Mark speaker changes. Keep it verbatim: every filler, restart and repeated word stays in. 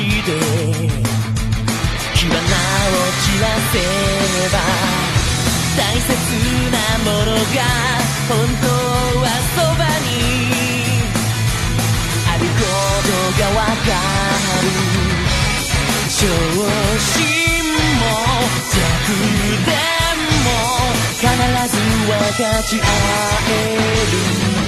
Speaker 1: して火花を散らせば大切なものが本当はそばにあることがわかる小心も弱点も必ず分かち合える